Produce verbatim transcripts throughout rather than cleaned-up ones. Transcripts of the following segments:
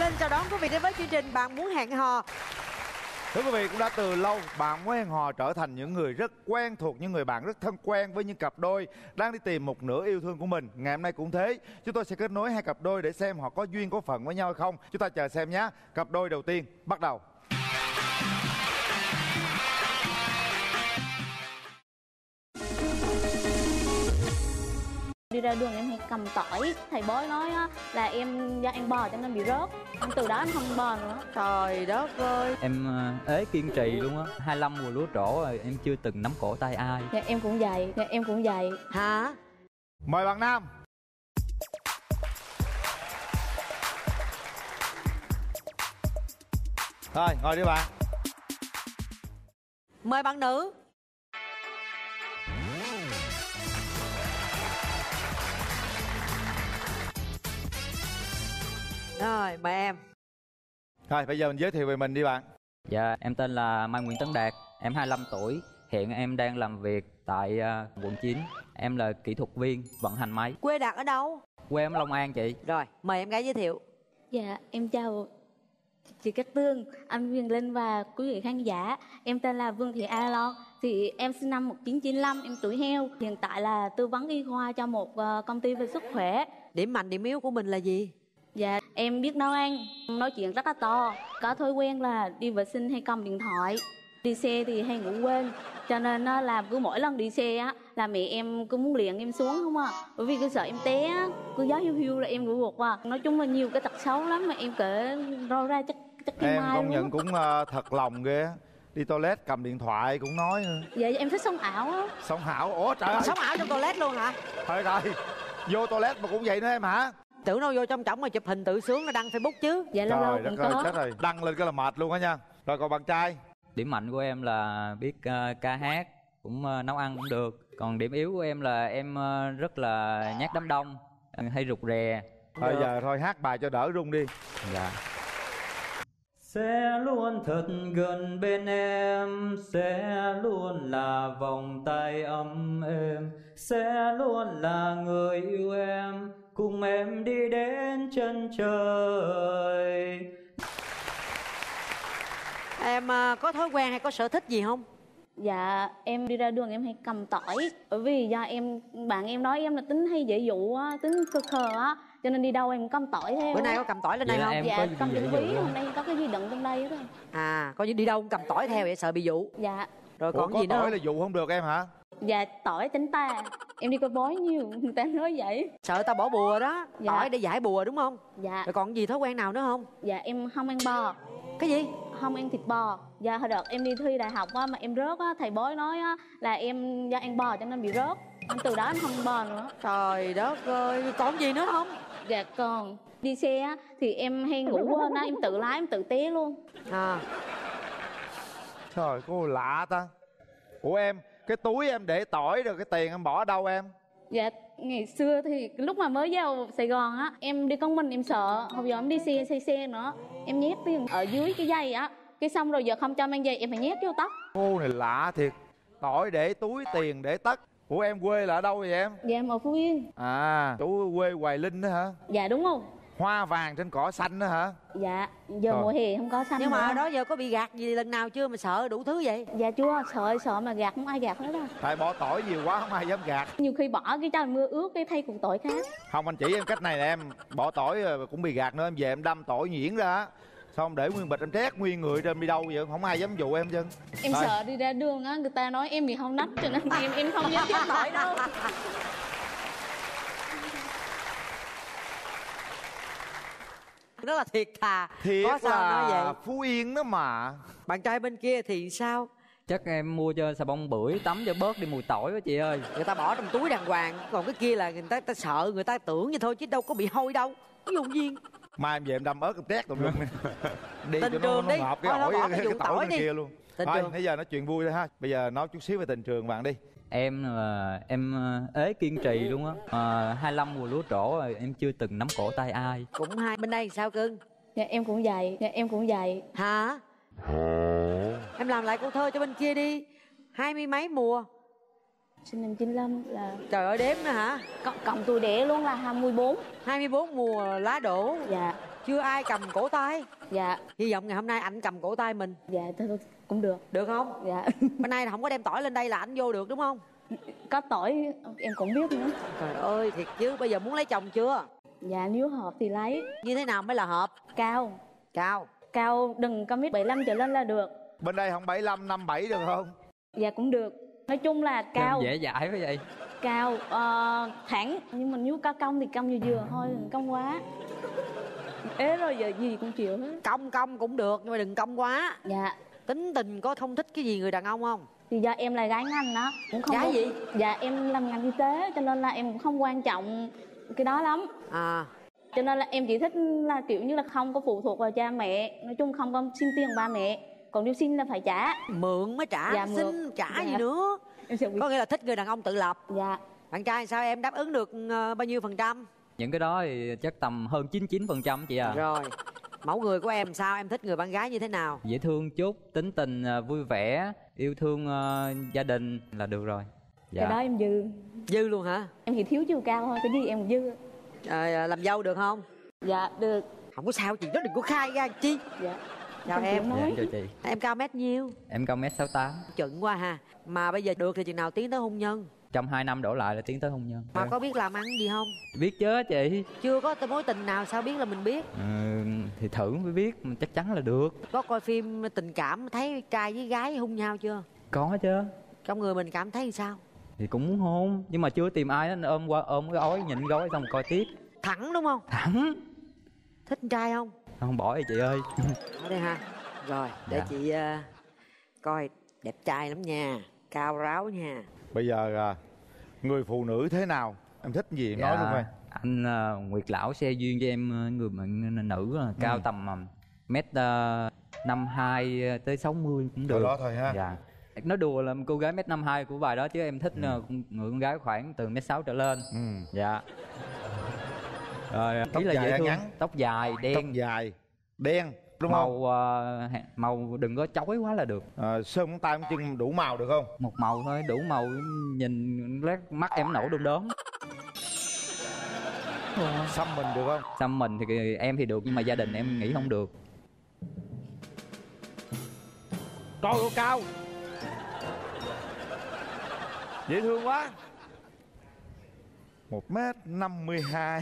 Linh chào đón quý vị đến với chương trình Bạn Muốn Hẹn Hò. Thưa quý vị, cũng đã từ lâu Bạn Muốn Hẹn Hò trở thành những người rất quen thuộc, những người bạn rất thân quen với những cặp đôi đang đi tìm một nửa yêu thương của mình. Ngày hôm nay cũng thế, chúng tôi sẽ kết nối hai cặp đôi để xem họ có duyên có phận với nhau hay không. Chúng ta chờ xem nhé. Cặp đôi đầu tiên bắt đầu. Đi ra đường em hay cầm tỏi, thầy bói nói á, là em do ăn bò cho nên bị rớt. Từ đó em không bò nữa. Trời đất ơi. Em ế kiên trì luôn á. hai mươi lăm mùa lúa trổ rồi em chưa từng nắm cổ tay ai. Dạ em cũng vậy, dạ em cũng vậy. Hả? Mời bạn nam. Rồi, ngồi đi bạn. Mời bạn nữ. Rồi, mời em. Rồi, bây giờ mình giới thiệu về mình đi bạn. Dạ, em tên là Mai Nguyễn Tấn Đạt. Em hai mươi lăm tuổi. Hiện em đang làm việc tại uh, quận chín. Em là kỹ thuật viên vận hành máy. Quê Đạt ở đâu? Quê em Long An chị. Rồi, mời em gái giới thiệu. Dạ em chào chị Cát Tường, anh Huyền Linh và quý vị khán giả. Em tên là Vương Thị A Lo. Thì em sinh năm một nghìn chín trăm chín mươi lăm, em tuổi heo. Hiện tại là tư vấn y khoa cho một uh, công ty về sức khỏe. Điểm mạnh điểm yếu của mình là gì? Dạ em biết nấu ăn, nói chuyện rất là to. Có thói quen là đi vệ sinh hay cầm điện thoại. Đi xe thì hay ngủ quên. Cho nên là cứ mỗi lần đi xe á là mẹ em cứ muốn liền em xuống không à. Bởi vì cứ sợ em té á, cứ gió hiu hiu là em ngủ gục à. Nói chung là nhiều cái tật xấu lắm mà em kể roi ra chắc chắc Em mai công luôn. nhận cũng uh, thật lòng ghê. Đi toilet cầm điện thoại cũng nói nữa. Dạ em thích sống ảo á. Sống ảo. Ủa trời ơi. Sống ảo trong toilet luôn hả? Thôi rồi, vô toilet mà cũng vậy nữa em hả? Tưởng đâu vô trong trỏng mà chụp hình tự sướng là đăng Facebook chứ. Dạ lâu lâu Trời cũng đất ơi, có. chết rồi. Đăng lên cái là mệt luôn á nha. Rồi còn bạn trai. Điểm mạnh của em là biết uh, ca hát, cũng uh, nấu ăn cũng được. Còn điểm yếu của em là em uh, rất là nhát đám đông, hay rụt rè. Thôi giờ thôi hát bài cho đỡ rung đi. Dạ. Sẽ luôn thật gần bên em, sẽ luôn là vòng tay ấm êm, sẽ luôn là người yêu em, cùng em đi đến chân trời. Em uh, có thói quen hay có sở thích gì không? Dạ em đi ra đường em hay cầm tỏi. Bởi vì do em bạn em nói em là tính hay dễ dụ á, tính khờ khờ á, cho nên đi đâu em cầm tỏi theo. Bữa nay có cầm tỏi lên đây Vậy là không? em Dạ có cầm gì trên dễ ví, dụ hôm không? nay có cái gì đựng trong đây đó. À, coi như đi đâu cũng cầm tỏi theo vậy sợ bị dụ. Dạ. Rồi Ủa, còn có gì nữa tỏi không? là dụ không được em hả? Dạ tỏi tránh tà. Em đi coi bói nhiều, người ta nói vậy. Sợ tao bỏ bùa đó. Dạ. Tỏi để giải bùa đúng không? Dạ. Rồi còn gì thói quen nào nữa không? Dạ em không ăn bò. Cái gì? Không ăn thịt bò. Dạ hồi đợt em đi thi đại học á, mà em rớt á, thầy bói nói á, là em do ăn bò cho nên bị rớt. Em từ đó em không ăn bò nữa. Trời đất ơi, còn gì nữa không? Dạ còn đi xe á, thì em hay ngủ quên á, em tự lái em tự té luôn. À, Trời, cô lạ ta. Ủa em, cái túi em để tỏi rồi cái tiền em bỏ ở đâu em? Dạ ngày xưa thì lúc mà mới vào Sài Gòn á, em đi con mình em sợ. Hồi giờ em đi xe xe xe nữa, em nhét tiền ở dưới cái dây á. Cái xong rồi giờ không cho mang giày em phải nhét vô tóc. Cô này lạ thiệt. Tỏi để túi, tiền để tất. Ủa em quê là ở đâu vậy em? Dạ em ở Phú Yên. À, chú quê Hoài Linh đó hả? Dạ đúng không? Hoa vàng trên cỏ xanh đó hả? Dạ giờ Ờ. mùa hè không có xanh nhưng mà nữa. ở đó giờ có bị gạt gì lần nào chưa mà sợ đủ thứ vậy? Dạ chưa, sợ sợ mà gạt không ai gạt hết đâu. Tại bỏ tỏi nhiều quá không ai dám gạt. Nhiều khi bỏ cái trời mưa ướt cái thay cục tỏi khác. Không, anh chỉ em cách này nè em. Bỏ tỏi rồi cũng bị gạt nữa. Em về em đâm tỏi nhuyễn ra, xong để nguyên bịch em trét nguyên người trên đi đâu vậy, không ai dám dụ em chân. Em Thôi. sợ đi ra đường á, người ta nói em bị hông nách cho nên em em không dám nhét tỏi đâu. Đó là thiệt thà. Thiệt có sao là nói vậy? Phú Yên đó mà. Bạn trai bên kia thì sao? Chắc em mua cho xà bông bưởi tắm cho bớt đi mùi tỏi đó chị ơi. Người ta bỏ trong túi đàng hoàng. Còn cái kia là người ta, ta sợ, người ta tưởng như thôi chứ đâu có bị hôi đâu. Ví dụ nhiên Mai em về em đâm ớt em trét tùm lum. Đi Tình cho trường nó, đi. nó hợp cái Thôi nó ổi bỏ cái, cái cái vụ tỏi tỏi bên đi. kia luôn. Tình Thôi trường. bây giờ nói chuyện vui thôi ha. Bây giờ nói chút xíu về tình trường bạn đi. Em là em ế kiên trì luôn á. À, hai mươi lăm mùa lúa trổ rồi em chưa từng nắm cổ tay ai. cũng hai bên đây sao cưng? Dạ em cũng vậy, dạ em cũng vậy. Hả? Em làm lại câu thơ cho bên kia đi. Hai mươi mấy mùa. Sinh năm chín lăm là Trời ơi đếm nữa hả? cộng, cộng tuổi đẻ luôn là hai mươi bốn. Hai mươi bốn mùa lá đổ. Dạ. chưa ai cầm cổ tay. Dạ. Hy vọng ngày hôm nay anh cầm cổ tay mình. Dạ thôi, thôi cũng được. Được không? Dạ. Bên này là không có đem tỏi lên đây là anh vô được đúng không? Có tỏi em cũng biết nữa. Trời ơi thiệt chứ, bây giờ muốn lấy chồng chưa? Dạ nếu hợp thì lấy. Như thế nào mới là hợp? Cao. Cao. Cao đừng có mét bảy lăm trở lên là được. Bên đây không bảy lăm, năm bảy được không? Dạ cũng được. Nói chung là cao. Dễ dãi quá vậy. Cao uh, thẳng, nhưng mà nếu cao cong thì cong vừa vừa thôi, đừng cong quá. Ế rồi giờ gì cũng chịu hết. Cong cong cũng được nhưng mà đừng cong quá. Dạ. Tính tình có không thích cái gì người đàn ông không? Thì do em là gái ngành đó cũng không. Gái có... gì? Dạ em làm ngành y tế cho nên là em cũng không quan trọng cái đó lắm. À. Cho nên là em chỉ thích là kiểu như là không có phụ thuộc vào cha mẹ. Nói chung không có xin tiền ba mẹ. Còn nếu xin là phải trả. Mượn mới trả. Dạ, xin mượn. trả Dạ. gì nữa. Có nghĩa là thích người đàn ông tự lập. Dạ. Bạn trai sao em đáp ứng được uh, bao nhiêu phần trăm? Những cái đó thì chắc tầm hơn chín mươi chín phần trăm chị à. Rồi. Mẫu người của em sao? Em thích người bạn gái như thế nào? Dễ thương chút, tính tình uh, vui vẻ, yêu thương uh, gia đình là được rồi. Dạ. Cái đó em dư. Dư luôn hả? Em chỉ thiếu chiều cao thôi, cái gì em dư. À, làm dâu được không? Dạ được. Không có sao, chị đó đừng có khai ra chi. Dạ. Chào Không em. chịu nói. Dạ, chào chị. Em cao mét nhiêu? Em cao mét sáu tám. Chừng quá ha. Mà bây giờ được thì chừng nào tiến tới hôn nhân? Trong hai năm đổ lại là tiến tới hôn nhân. Mà có biết làm ăn gì không? Biết chứ chị. Chưa có mối tình nào sao biết là mình biết? Ừ, thì thử mới biết, mà chắc chắn là được. Có coi phim tình cảm thấy trai với gái hôn nhau chưa? Có chứ. Trong người mình cảm thấy sao? Thì cũng muốn hôn, nhưng mà chưa tìm ai đó ôm qua ôm cái ói nhịn gói xong coi tiếp. Thẳng đúng không? Thẳng. Thích con trai không? Không bỏ đi chị ơi. Ở đây ha. Rồi để Dạ. chị uh, coi đẹp trai lắm nha, cao ráo nha. Bây giờ uh, người phụ nữ thế nào? Em thích gì em Dạ, nói luôn coi. anh uh, Nguyệt lão xe duyên cho em uh, người bạn nữ uh, cao Ừ. tầm uh, mét uh, năm hai tới sáu mươi cũng Cỡ được. đó thôi ha. Dạ. Nói đùa là cô gái mét năm hai của bài đó, chứ em thích Ừ. uh, người con gái khoảng từ mét sáu trở lên. Ừ. Dạ. Rồi Tóc ý là dài dễ hay thương. ngắn? Tóc dài Tóc đen, dài, đen đúng màu không? uh, màu đừng có chói quá là được. À, sơn móng tay móng chân đủ màu được không? Một màu thôi, đủ màu, nhìn lát mắt em nổ đom đóm. Xăm mình được không? Xăm mình thì em thì được, nhưng mà gia đình em nghĩ không được. Trời ơi cao, dễ thương quá. Một mét năm mươi hai.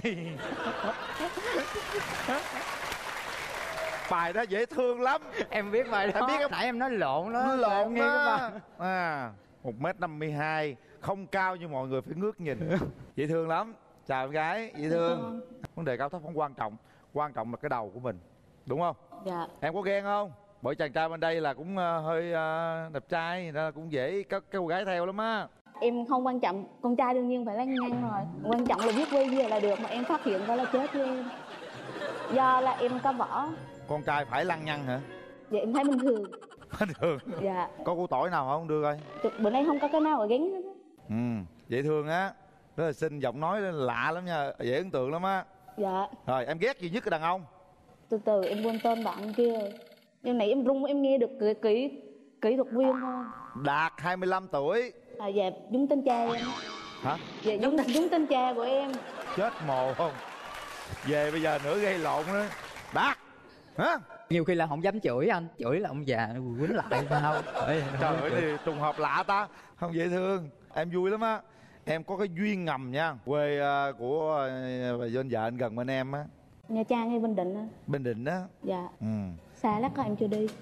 Bài đó dễ thương lắm. Em biết bài đó. Em biết không? Nãy em nói lộn đó. Nó lộn nghe cái đó. bài. À, một mét năm mươi hai, không cao như mọi người phải ngước nhìn. Dễ thương lắm. Chào em gái, dễ thương. Vấn đề cao thấp không quan trọng, quan trọng là cái đầu của mình, đúng không? Dạ. Em có ghen không? Bởi chàng trai bên đây là cũng uh, hơi uh, đẹp trai, nên là cũng dễ các cô gái theo lắm á. Em không quan trọng, con trai đương nhiên phải lăng nhăng rồi. Quan trọng là biết quay về là được, mà em phát hiện ra là chết với em. Do là em có võ. Con trai phải lăng nhăng hả? Dạ em thấy bình thường. Bình thường. Dạ. Có củ tỏi nào không đưa coi? Bữa nay không có cái nào ở gánh hết á. Ừ, dễ thương á. Rất là xinh, giọng nói lạ lắm nha, dễ ấn tượng lắm á. Dạ. Rồi em ghét gì nhất cái đàn ông? Từ từ em quên tên bạn kia. Nhưng nãy em rung em nghe được kỹ kỹ kỹ thuật viên thôi. Đạt hai mươi lăm tuổi. À dạ đúng tên cha em. Hả? Dạ đúng đúng tên cha của em. Chết mồ không? Về bây giờ nữa gây lộn nữa. Đạt hả? Nhiều khi là không dám chửi anh, chửi là ông già quýnh lại sao. Ê, Trời ơi thì trùng hợp lạ ta. Không, dễ thương. Em vui lắm á. Em có cái duyên ngầm nha. Quê uh, của uh, bên vợ anh gần bên em á. Nha Trang hay Bình Định á. Bình Định á. Dạ. Ừ. Xa lắm em chưa đi.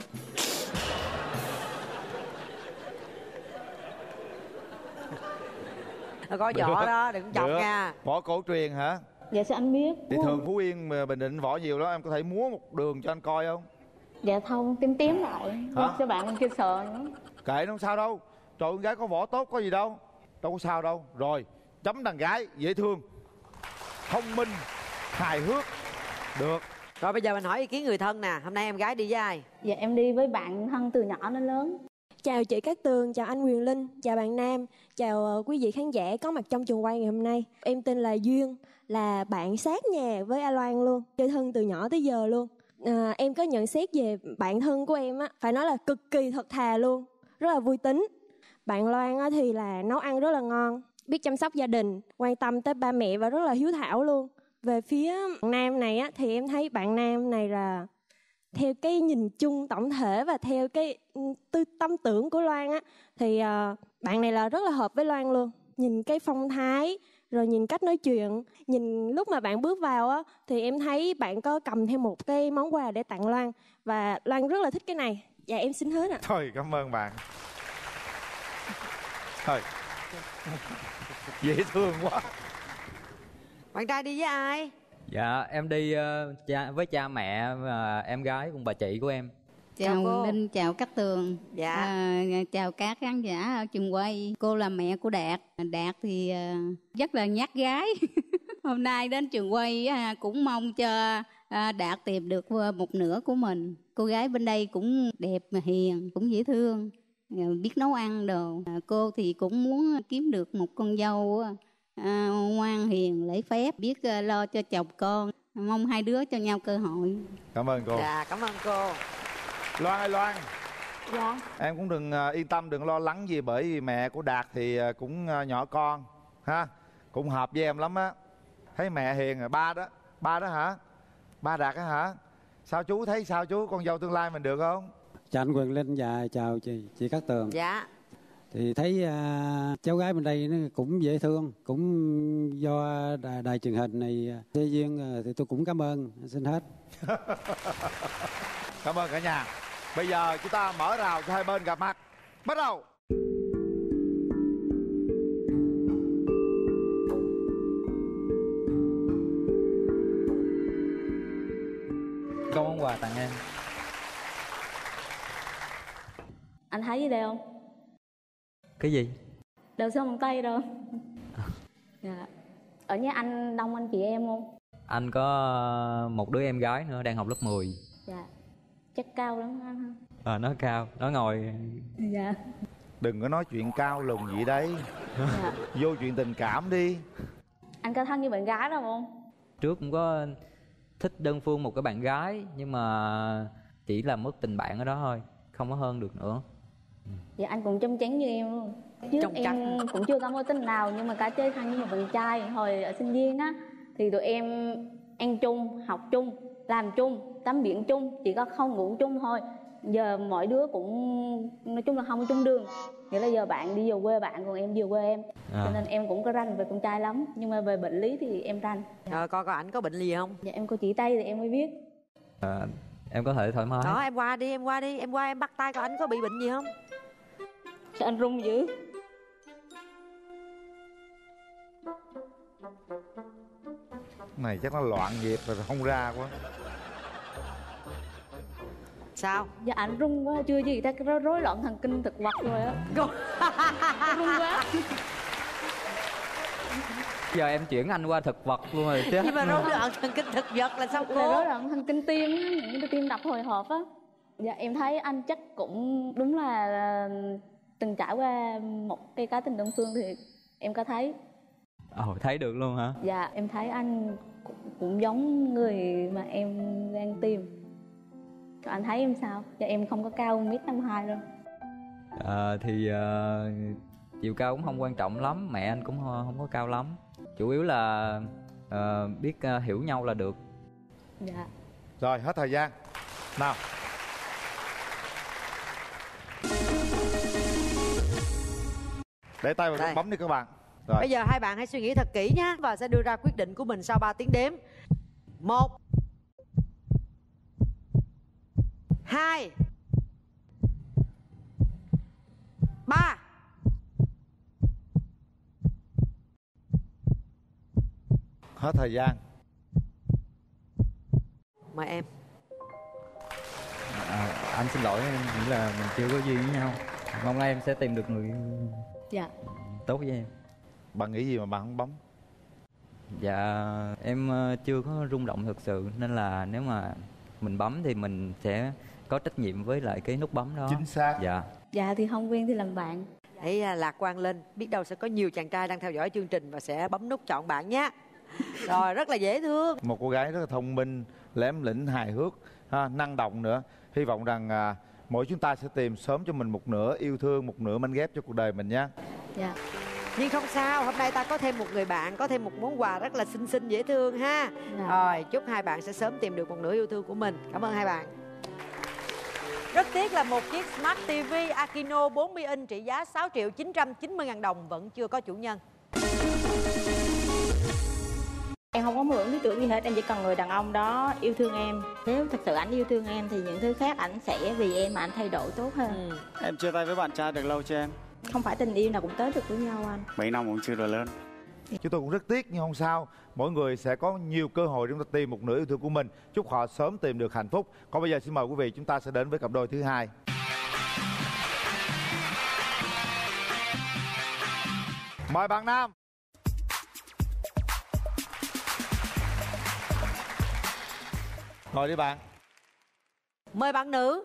Có võ đó, đừng chọc nha. Võ cổ truyền hả? Dạ sao anh biết? Thì thường Phú Yên mà Bình Định võ nhiều lắm. Em có thể múa một đường cho anh coi không? Dạ không, tím tím lại. Hả? Cho bạn bên kia sợ nữa. Kệ nó không sao đâu. Trời, con gái có võ tốt có gì đâu. Đâu có sao đâu. Rồi, chấm đàn gái dễ thương, thông minh, hài hước. Được. Rồi bây giờ mình hỏi ý kiến người thân nè. Hôm nay em gái đi với ai? Dạ em đi với bạn thân từ nhỏ đến lớn. Chào chị Cát Tường, chào anh Quyền Linh, chào bạn Nam, chào uh, quý vị khán giả có mặt trong trường quay ngày hôm nay. Em tên là Duyên, là bạn sát nhà với A Loan luôn, chơi thân từ nhỏ tới giờ luôn. À, em có nhận xét về bạn thân của em á, phải nói là cực kỳ thật thà luôn, rất là vui tính. Bạn Loan á thì là nấu ăn rất là ngon, biết chăm sóc gia đình, quan tâm tới ba mẹ và rất là hiếu thảo luôn. Về phía bạn nam này á, thì em thấy bạn nam này là theo cái nhìn chung tổng thể và theo cái tư tâm tưởng của Loan á, thì uh, bạn này là rất là hợp với Loan luôn. Nhìn cái phong thái, rồi nhìn cách nói chuyện, nhìn lúc mà bạn bước vào á, thì em thấy bạn có cầm theo một cái món quà để tặng Loan, và Loan rất là thích cái này. Dạ em xin hết ạ. Thôi cảm ơn bạn. Thôi dễ thương quá. Bạn trai đi với ai? Dạ em đi uh, cha, với cha mẹ và em gái cùng bà chị của em. Chào cô. Chào Linh, chào Cát Tường. Dạ. À, chào các khán giả ở trường quay. Cô là mẹ của Đạt. Đạt thì uh, rất là nhát gái. Hôm nay đến trường quay uh, cũng mong cho uh, Đạt tìm được một nửa của mình. Cô gái bên đây cũng đẹp mà hiền, cũng dễ thương, uh, biết nấu ăn đồ. Uh, cô thì cũng muốn kiếm được một con dâu uh, ngoan hiền, lễ phép, biết uh, lo cho chồng con. Mong hai đứa cho nhau cơ hội. Cảm ơn cô. Dạ cảm ơn cô. Loan ơi Loan. Dạ. Em cũng đừng uh, yên tâm, đừng lo lắng gì, bởi vì mẹ của Đạt thì uh, cũng uh, nhỏ con ha, cũng hợp với em lắm á. Thấy mẹ hiền rồi. Ba đó, ba đó hả? Ba Đạt á hả? Sao chú thấy sao chú, con dâu tương lai mình được không? Chào anh Quyền Linh và chào chị chị Cát Tường. Dạ. Thì thấy uh, cháu gái bên đây nó cũng dễ thương, cũng do đài, đài truyền hình này thế duyên, uh, thì tôi cũng cảm ơn, xin hết. Cảm ơn cả nhà. Bây giờ chúng ta mở rào cho hai bên gặp mặt. Bắt đầu. Có món quà tặng em. Anh thấy gì đây không? Cái gì? Đều xương bằng tay đâu. Dạ. Ở nhà anh đông anh chị em không? Anh có một đứa em gái nữa đang học lớp mười. Dạ. Chắc cao lắm anh ha. Ờ à, nó cao, nó ngồi. Dạ. Đừng có nói chuyện cao lùn gì đấy. Dạ. Vô chuyện tình cảm đi. Anh có thân với bạn gái đâu không? Trước cũng có thích đơn phương một cái bạn gái, nhưng mà chỉ là mất tình bạn ở đó thôi, không có hơn được nữa. Dạ anh cũng trong trắng như em luôn. Trước Trong em trắng. cũng chưa có mối tình nào, nhưng mà cả chơi thân với một bạn trai. Hồi ở sinh viên á thì tụi em ăn chung, học chung, làm chung, tắm biển chung, chỉ có không ngủ chung thôi. Giờ mỗi đứa cũng nói chung là không có chung đường. Nghĩa là giờ bạn đi về quê bạn, còn em về quê em. À. Cho nên em cũng có rành về con trai lắm, nhưng mà về bệnh lý thì em rành. Rồi coi coi ảnh có bệnh gì không? Dạ em có chỉ tay thì em mới biết. À, em có thể thoải mái. Đó em qua đi, em qua đi, em qua em bắt tay coi ảnh có bị bệnh gì không? Sao anh run dữ? Này chắc nó loạn nhịp rồi không ra quá. Sao? Dạ anh run quá, chưa gì ta rối, rối loạn thần kinh thực vật rồi á. Run quá. Giờ em chuyển anh qua thực vật luôn rồi chứ. Nhưng mà rối loạn thần kinh thực vật là sao Là cô? rối loạn thần kinh tim á, những cái tim đập hồi hộp á. Dạ em thấy anh chắc cũng đúng là, là từng trải qua một cái cá tình đơn phương thì em có thấy. Ồ, thấy được luôn hả? Dạ em thấy anh cũng, cũng giống người mà em đang tìm. Còn anh thấy em sao? Dạ em không có cao một mét năm hai đâu. À, thì uh, chiều cao cũng không quan trọng lắm, mẹ anh cũng không có cao lắm. Chủ yếu là uh, biết uh, hiểu nhau là được. Dạ. Rồi hết thời gian. Nào. Để tay vào nút Đây. bấm đi các bạn. Rồi. Bây giờ hai bạn hãy suy nghĩ thật kỹ nhé, và sẽ đưa ra quyết định của mình sau ba tiếng đếm. Một, hai, ba. Hết thời gian. Mời em. À, anh xin lỗi, em nghĩ là mình chưa có duyên với nhau. Mong là em sẽ tìm được người Dạ. tốt với em. Bạn nghĩ gì mà bạn không bấm? Dạ em uh, chưa có rung động thực sự, nên là nếu mà mình bấm thì mình sẽ có trách nhiệm với lại cái nút bấm đó. Chính xác. Dạ. Dạ thì không quen thì làm bạn. Hãy à, lạc quan lên, biết đâu sẽ có nhiều chàng trai đang theo dõi chương trình và sẽ bấm nút chọn bạn nhé. Rồi rất là dễ thương. Một cô gái rất là thông minh, lém lĩnh, hài hước, ha, năng động nữa. Hy vọng rằng à, mỗi chúng ta sẽ tìm sớm cho mình một nửa yêu thương, một nửa manh ghép cho cuộc đời mình nhé. Dạ. Nhưng không sao, hôm nay ta có thêm một người bạn, có thêm một món quà rất là xinh xinh dễ thương ha. Dạ. Rồi, chúc hai bạn sẽ sớm tìm được một nửa yêu thương của mình. Cảm ơn hai bạn. Rất tiếc là một chiếc Smart ti vi Aquino bốn mươi inch trị giá sáu triệu chín trăm chín mươi ngàn đồng vẫn chưa có chủ nhân. Em không có mơ ước lý tưởng gì hết, em chỉ cần người đàn ông đó yêu thương em. Nếu thật sự ảnh yêu thương em thì những thứ khác ảnh sẽ vì em mà ảnh thay đổi tốt hơn. Ừ. Em chia tay với bạn trai được lâu chưa em? Không phải tình yêu nào cũng tới được với nhau anh. Mấy năm cũng chưa được lớn. Chúng tôi cũng rất tiếc nhưng không sao. Mỗi người sẽ có nhiều cơ hội để chúng ta tìm một nửa yêu thương của mình. Chúc họ sớm tìm được hạnh phúc. Còn bây giờ xin mời quý vị chúng ta sẽ đến với cặp đôi thứ hai. Mời bạn nam. Ngồi đi bạn. Mời bạn nữ.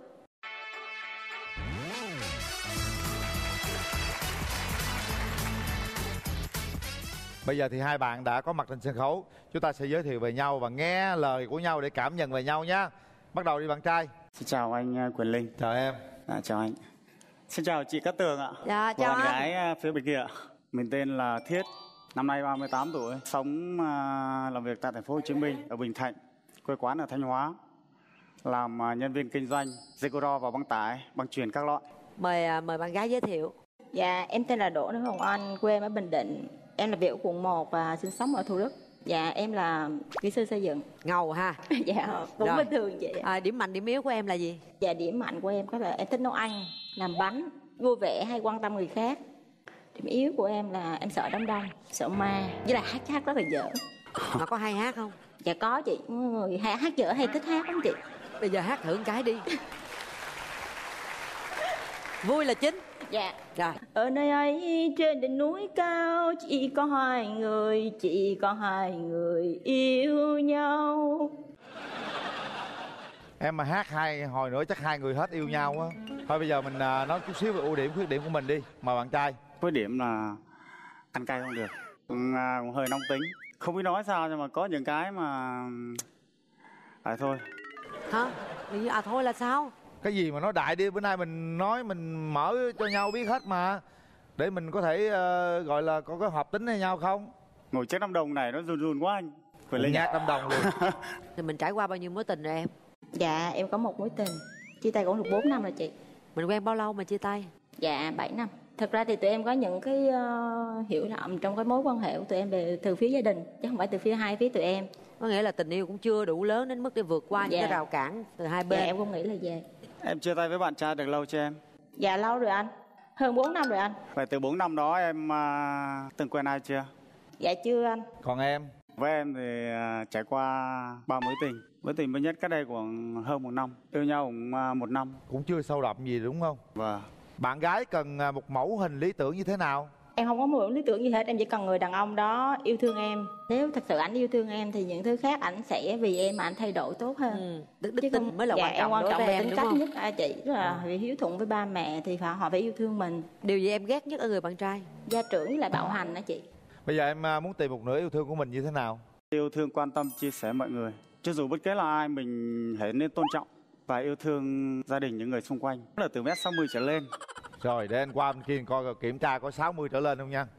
Bây giờ thì hai bạn đã có mặt trên sân khấu. Chúng ta sẽ giới thiệu về nhau và nghe lời của nhau để cảm nhận về nhau nhé. Bắt đầu đi bạn trai. Xin chào anh Quyền Linh. Chào em. À, chào anh. Xin chào chị Cát Tường ạ. Dạ, chào Bạn anh. gái phía bên kia ạ. Mình tên là Thiết, năm nay ba mươi tám tuổi, sống à, làm việc tại thành phố Hồ Chí Minh ở Bình Thạnh, quê quán ở Thanh Hóa, làm à, nhân viên kinh doanh dây cô đo và băng tải, băng chuyền các loại. Mời à, mời bạn gái giới thiệu. Dạ, em tên là Đỗ Nữ Hồng Anh, quê em ở Bình Định. Em là việc ở quận một và sinh sống ở Thủ Đức. Dạ, em là kỹ sư xây dựng. Ngầu ha. Dạ, cũng Rồi. bình thường vậy. À, điểm mạnh điểm yếu của em là gì? Dạ, điểm mạnh của em có là em thích nấu ăn, làm bánh, vui vẻ hay quan tâm người khác. Điểm yếu của em là em sợ đám đông, sợ ma, với là hát hát rất là dở. Mà có hay hát không? Dạ có chị, người hát, hát dở hay thích hát lắm chị. Bây giờ hát thử một cái đi. Vui là chính. Dạ. Rồi. Ở nơi ấy trên đỉnh núi cao chỉ có hai người, chỉ có hai người yêu nhau. Em mà hát hai hồi nữa chắc hai người hết yêu nhau á. Thôi bây giờ mình à, nói chút xíu về ưu điểm khuyết điểm của mình đi. Mời bạn trai. Khuyết điểm là ăn cay không được, cũng, à, cũng hơi nóng tính. Không biết nói sao nhưng mà có những cái mà à thôi. Hả? À thôi là sao? Cái gì mà nói đại đi, bữa nay mình nói mình mở cho nhau biết hết mà. Để mình có thể uh, gọi là có cái hợp tính với nhau không? Ngồi trước đám đông này nó run run quá anh. Quyền Linh nhát đám đông luôn. Thì mình trải qua bao nhiêu mối tình rồi em? Dạ em có một mối tình, chia tay cũng được bốn năm rồi chị. Mình quen bao lâu mà chia tay? Dạ bảy năm. Thật ra thì tụi em có những cái uh, hiểu lầm trong cái mối quan hệ của tụi em về từ phía gia đình, chứ không phải từ phía hai phía tụi em. Có nghĩa là tình yêu cũng chưa đủ lớn đến mức để vượt qua những Dạ. cái rào cản từ hai bên. Dạ em cũng nghĩ là vậy. Em chia tay với bạn trai được lâu chưa em? Dạ lâu rồi anh, hơn bốn năm rồi anh. Vậy từ bốn năm đó em à, từng quen ai chưa? Dạ chưa anh. Còn em? Với em thì à, trải qua ba mối tình. Mối tình mới nhất cách đây khoảng hơn một năm. Yêu nhau cũng à, một năm. Cũng chưa sâu đậm gì đúng không? Vâng. Bạn gái cần à, một mẫu hình lý tưởng như thế nào? Em không có mơ ước lý tưởng gì hết, em chỉ cần người đàn ông đó yêu thương em. Nếu thật sự ảnh yêu thương em thì những thứ khác ảnh sẽ vì em mà ảnh thay đổi tốt hơn. Ừ. Đức, đức tin mới là dạ, quan em trọng quan đối trọng với về em tính đúng cách không? nhất à, chị, rất là vì hiếu thuận với ba mẹ thì phải họ phải yêu thương mình. Điều gì em ghét nhất ở người bạn trai? Gia trưởng với lại bạo hành đó chị. Bây giờ em à, muốn tìm một nửa yêu thương của mình như thế nào? Yêu thương, quan tâm, chia sẻ mọi người. Chứ dù bất kể là ai mình hãy nên tôn trọng và yêu thương gia đình những người xung quanh. Là từ mét sáu mươi trở lên. Rồi để anh qua bên kia coi kiểm tra có sáu mươi trở lên không nha.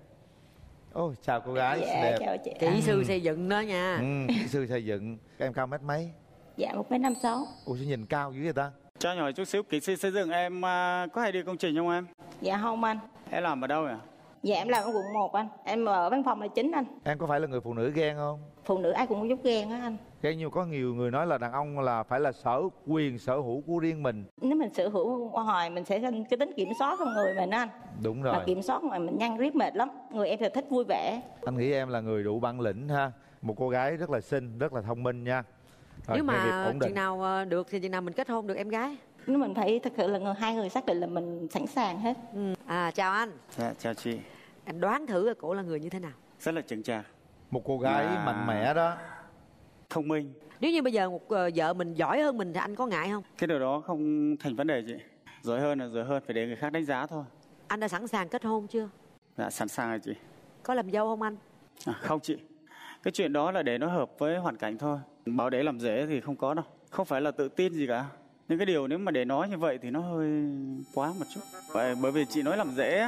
Ôi chào cô gái Dạ xinh đẹp. chào chị. Kỹ sư xây dựng đó nha. Ừ, kỹ sư xây dựng. Các em cao mét mấy? Dạ một mét năm sáu. Ủa sao nhìn cao dữ vậy ta? Cho nhỏ chút xíu, kỹ sư xây dựng em à, có hay đi công trình không em? Dạ không anh. Em làm ở đâu nhỉ? Dạ em làm ở quận một anh. Em ở văn phòng là chính anh. Em có phải là người phụ nữ ghen không? Phụ nữ ai cũng có chút ghen á anh. Ghen nhiều, có nhiều người nói là đàn ông là phải là sở quyền sở hữu của riêng mình. Nếu mình sở hữu qua hồi mình sẽ sinh cái tính kiểm soát trong người mình á anh. Đúng rồi. Mà kiểm soát mà mình nhăn riết mệt lắm. Người em thì thích vui vẻ. Anh nghĩ em là người đủ bản lĩnh ha. Một cô gái rất là xinh, rất là thông minh nha. Rồi, Nếu nghề nghiệp mà ổn định. chừng nào ờ, được thì chừng nào mình kết hôn được em gái. Nếu mình phải thật sự là người hai người xác định là mình sẵn sàng hết. Ừ. À chào anh. Dạ, chào chị. Em đoán thử cổ là người như thế nào? Rất là chững chạc. Một cô gái À. mạnh mẽ đó. Thông minh. Nếu như bây giờ một ờ, vợ mình giỏi hơn mình thì anh có ngại không? Cái điều đó không thành vấn đề chị. Giỏi hơn là giỏi hơn, phải để người khác đánh giá thôi. Anh đã sẵn sàng kết hôn chưa? Dạ, sẵn sàng rồi chị. Có làm dâu không anh? À, không chị. Cái chuyện đó là để nó hợp với hoàn cảnh thôi. Bảo để làm dễ thì không có đâu. Không phải là tự tin gì cả. Nhưng cái điều nếu mà để nói như vậy thì nó hơi quá một chút. Bởi, bởi vì chị nói làm dễ, không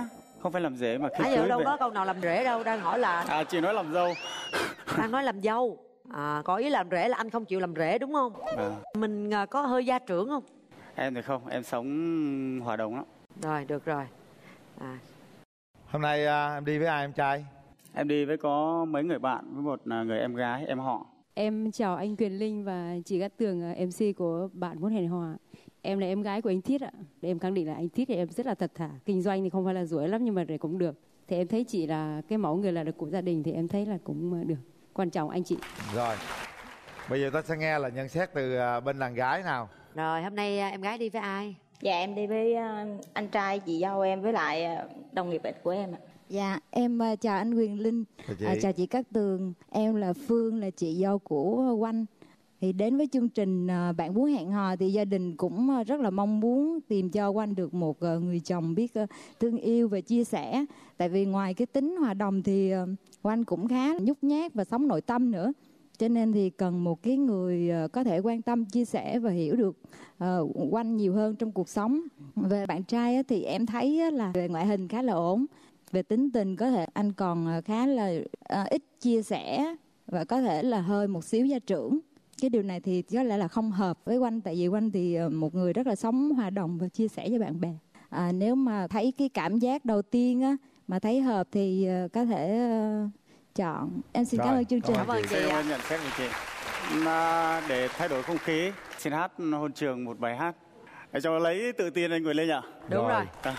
không phải làm rể mà khi Nãy giờ cưới đâu về. có câu nào làm rể đâu, đang hỏi là À, chị nói làm dâu. đang nói làm dâu. À, có ý làm rể là anh không chịu làm rể đúng không? À, Mình à, có hơi gia trưởng không? em thì không, em sống hòa đồng lắm. Rồi, được rồi. À, Hôm nay à, em đi với ai em trai? Em đi với có mấy người bạn, với một à, người em gái, em họ. Em chào anh Quyền Linh và chị Cát Tường, em xê của Bạn Muốn Hẹn Hò. Em là em gái của anh Thiết ạ. Để em khẳng định là anh Thiết thì em rất là thật thà. Kinh doanh thì không phải là giỏi lắm nhưng mà để cũng được. Thì em thấy chị là cái mẫu người là được của gia đình thì em thấy là cũng được. Quan trọng anh chị. Rồi, bây giờ ta sẽ nghe là nhận xét từ à, bên đàn gái nào. rồi hôm nay à, em gái đi với ai? Dạ em đi với ờ, anh trai chị dâu em với lại ờ, đồng nghiệp của em ạ. Dạ, em uh, chào anh Quyền Linh, Chào chị. à, chào chị Cát Tường. Em là Phương, là chị dâu của Oanh. Thì đến với chương trình uh, Bạn Muốn Hẹn Hò thì gia đình cũng uh, rất là mong muốn tìm cho Oanh được một uh, người chồng biết uh, thương yêu và chia sẻ. Tại vì ngoài cái tính hòa đồng thì uh, Oanh cũng khá nhút nhát và sống nội tâm nữa. Cho nên thì cần một cái người uh, có thể quan tâm, chia sẻ và hiểu được uh, Oanh nhiều hơn trong cuộc sống. Về bạn trai á, thì em thấy á, là về ngoại hình khá là ổn. Về tính tình có thể anh còn khá là à, ít chia sẻ và có thể là hơi một xíu gia trưởng. Cái điều này thì có lẽ là không hợp với Oanh, tại vì Oanh thì một người rất là sống hòa đồng và chia sẻ với bạn bè. À, nếu mà thấy cái cảm giác đầu tiên á, mà thấy hợp thì uh, có thể uh, chọn. Em xin Rồi, cảm ơn chương trình. Cảm ơn chị Em ạ. nhận xét của chị. Mà để thay đổi không khí, xin hát hôn trường một bài hát. Để cho lấy tự tin anh Quyền Linh ạ. Đúng rồi. À.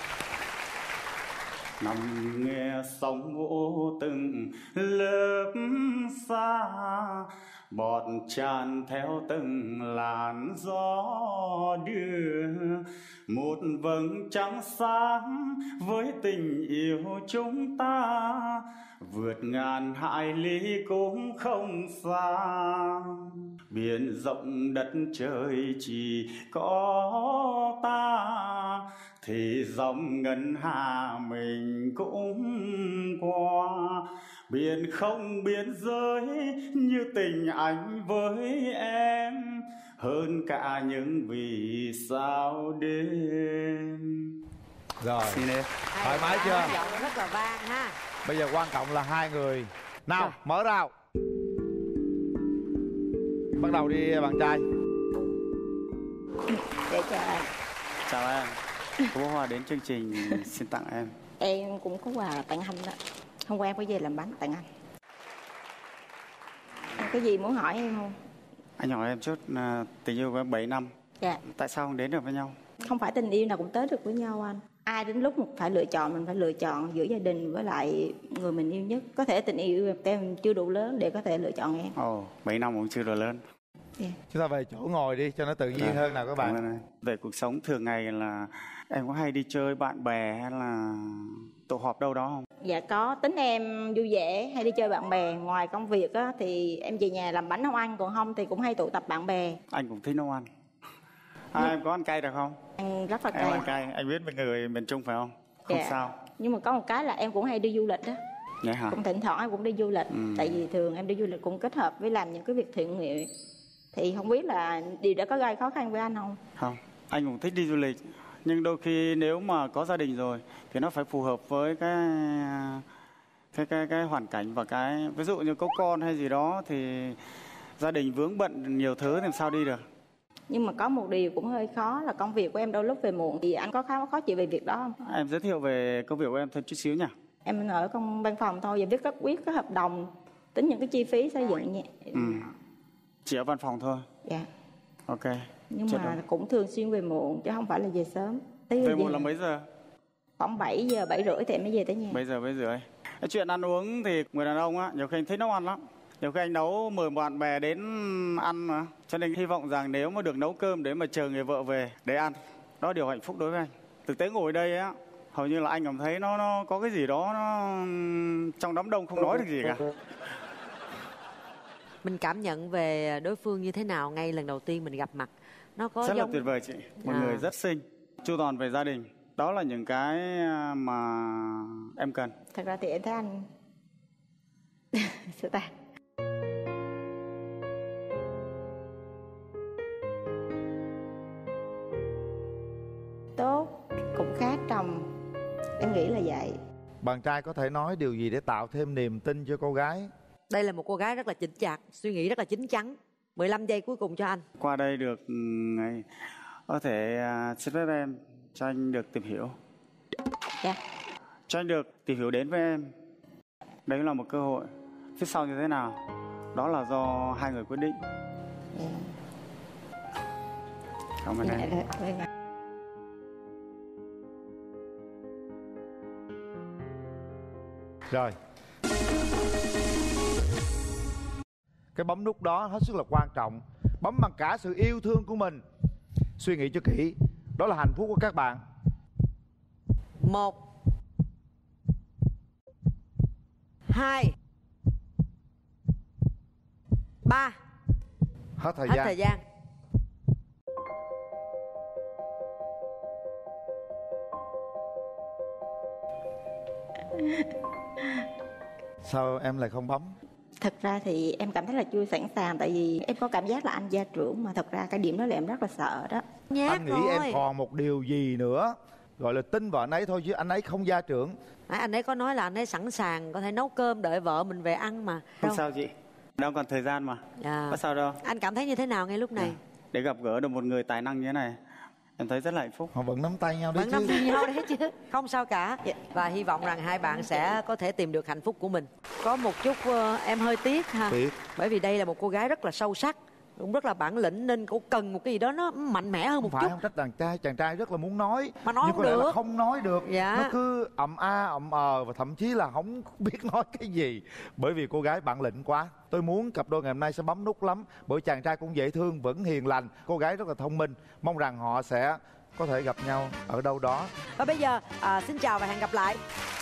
Nằm nghe sóng vỗ từng lớp xa, bọt tràn theo từng làn gió đưa, một vầng trăng sáng với tình yêu chúng ta, vượt ngàn hải lý cũng không xa. Biển rộng đất trời chỉ có ta, thì dòng ngân hà mình cũng qua. Biển không biên giới như tình anh với em, hơn cả những vì sao đêm. Rồi, Xin em. thoải mái chưa? Giọng rất là vang ha. Bây giờ quan trọng là hai người. Nào, Rồi. mở rào. Bắt đầu đi bạn trai. Để chào anh. Chào em. Có bó hoa đến chương trình xin tặng em. Em cũng có quà tặng anh đó. Hôm qua em có về làm bánh tặng anh. Anh có gì muốn hỏi em không? Anh hỏi em chút, à, tình yêu của em bảy năm. Dạ. Tại sao không đến được với nhau? Không phải tình yêu nào cũng tới được với nhau anh. Ai đến lúc mình phải lựa chọn, mình phải lựa chọn giữa gia đình với lại người mình yêu nhất. Có thể tình yêu em chưa đủ lớn để có thể lựa chọn em. Ồ, bảy năm cũng chưa đủ lớn. Yeah. Chúng ta về chỗ ngồi đi cho nó tự nhiên Dạ, hơn nào các cảm ơn bạn. anh. Về cuộc sống thường ngày là em có hay đi chơi bạn bè hay là tụ họp đâu đó không? Dạ có, tính em vui vẻ, hay đi chơi bạn bè. Ngoài công việc á, thì em về nhà làm bánh nấu ăn, còn không thì cũng hay tụ tập bạn bè. Anh cũng thích nấu ăn. À, em có ăn cay được không? Ăn rất là Em cay. ăn cay, anh biết mấy người miền Trung phải không? Không Dạ. sao. Nhưng mà có một cái là em cũng hay đi du lịch đó. Vậy hả? Cũng thỉnh thoảng em cũng đi du lịch. Ừ. Tại vì thường em đi du lịch cũng kết hợp với làm những cái việc thiện nguyện. Thì không biết là điều đó có gây khó khăn với anh không? Không, anh cũng thích đi du lịch. Nhưng đôi khi nếu mà có gia đình rồi thì nó phải phù hợp với cái cái cái, cái hoàn cảnh và cái ví dụ như có con hay gì đó thì gia đình vướng bận nhiều thứ thì làm sao đi được. Nhưng mà có một điều cũng hơi khó là công việc của em đôi lúc về muộn. Thì anh có khá khó chịu về việc đó không? Em giới thiệu về công việc của em thêm chút xíu nha. Em ở công văn phòng thôi, và viết các quyết các hợp đồng, tính những cái chi phí xây dựng nhé. Ừ. Chỉ ở văn phòng thôi. Dạ. Ok. Nhưng Chết mà rồi. cũng thường xuyên về muộn chứ không phải là về sớm. Tới Về về muộn là mấy giờ? khoảng bảy giờ, bảy rưỡi thì em mới về tới nhà. Bây giờ, bây giờ ấy. Cái chuyện ăn uống thì người đàn ông á, nhiều khi anh thích nấu ăn lắm. Nhiều khi anh nấu mời bạn bè đến ăn mà. Cho nên hy vọng rằng nếu mà được nấu cơm để mà chờ người vợ về để ăn, đó là điều hạnh phúc đối với anh. Thực tế ngồi đây á, hầu như là anh cảm thấy nó nó có cái gì đó nó trong đám đông không nói được gì cả. Mình cảm nhận về đối phương như thế nào ngay lần đầu tiên mình gặp mặt? Nó có Rất giống... là tuyệt vời chị. Một À. người rất xinh, chu toàn về gia đình. Đó là những cái mà em cần. Thật ra thì em thấy anh sao ta? Tốt, cũng khá trầm. Em nghĩ nghĩ là vậy. Bạn trai có thể nói điều gì để tạo thêm niềm tin cho cô gái? Đây là một cô gái rất là chững chạc, suy nghĩ rất là chín chắn. mười lăm giây cuối cùng cho anh. Qua đây được um, có thể uh, xin phép em cho anh được tìm hiểu. Dạ. Cho anh được tìm hiểu đến với em. Đấy là một cơ hội. Phía sau như thế nào, đó là do hai người quyết định. Dạ. Cảm ơn Dạ, em. vâng ạ. Rồi. Cái bấm nút đó hết sức là quan trọng. Bấm bằng cả sự yêu thương của mình. Suy nghĩ cho kỹ. Đó là hạnh phúc của các bạn. Một, hai, ba. Hết thời Hết gian. thời gian. Sao em lại không bấm? Thật ra thì em cảm thấy là chưa sẵn sàng. Tại vì em có cảm giác là anh gia trưởng. Mà thật ra cái điểm đó là em rất là sợ đó. Nhát Anh nghĩ rồi. em còn một điều gì nữa. Gọi là tin vào anh ấy thôi chứ anh ấy không gia trưởng. Nãy anh ấy có nói là anh ấy sẵn sàng có thể nấu cơm đợi vợ mình về ăn mà. Không Đâu. sao chị, đâu còn thời gian mà. Dạ. Có sao đâu. Anh cảm thấy như thế nào ngay lúc này? Để gặp gỡ được một người tài năng như thế này, em thấy rất là hạnh phúc. Họ vẫn nắm tay nhau đấy Vẫn chứ. nắm tay nhau đấy chứ. Không sao cả. Và hy vọng rằng hai bạn sẽ có thể tìm được hạnh phúc của mình. Có một chút uh, em hơi tiếc ha. Tiếc. Bởi vì đây là một cô gái rất là sâu sắc, cũng rất là bản lĩnh, nên cô cần một cái gì đó nó mạnh mẽ hơn một Không phải chút. không trách chàng trai, chàng trai rất là muốn nói Mà nói nhưng không có lẽ là được. không nói được. Dạ. Nó cứ ậm a ậm ờ và thậm chí là không biết nói cái gì. Bởi vì cô gái bản lĩnh quá. Tôi muốn cặp đôi ngày hôm nay sẽ bấm nút lắm. Bởi chàng trai cũng dễ thương, vẫn hiền lành, cô gái rất là thông minh. Mong rằng họ sẽ có thể gặp nhau ở đâu đó. Và bây giờ à, xin chào và hẹn gặp lại.